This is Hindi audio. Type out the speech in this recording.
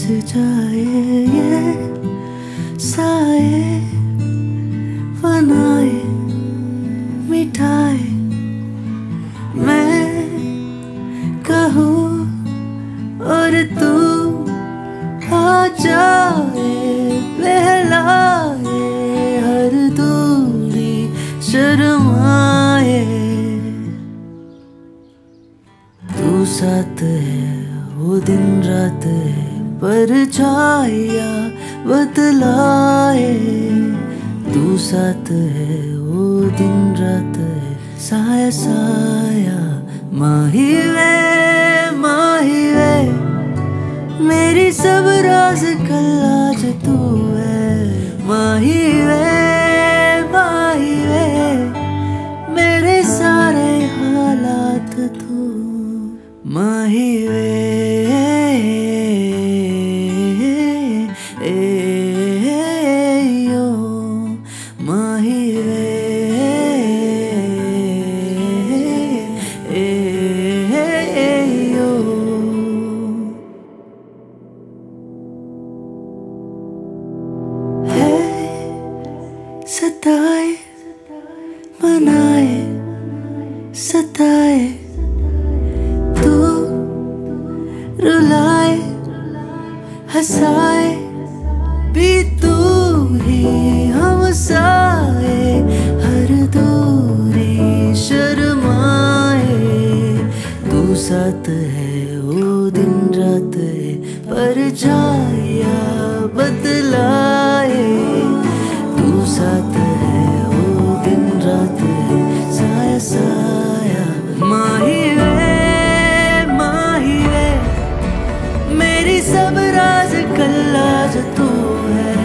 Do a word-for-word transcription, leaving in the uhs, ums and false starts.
जाए ये साए बनाए मिठाए मैं कहूँ और तू आ जाए बहलाए हर दूरी शर्माए तू साथ है वो दिन रात है परछाइयाँ बतलाए तू साथ है वो दिन रात है साया साया माही वे माही वे मेरी सब राज कल आज तू है माही वे माही वे मेरे सारे हालात तू माही वे सताए बनाए सताए तू रुलाए हंसाए भी तू ही हम साए हर दूरी शर्माए तू साथ है वो दिन रात है परछाइयाँ बदलाए तू साथ है वो दिन रात है साया साया माही वे माही वे मेरी सब राज कल आज तू है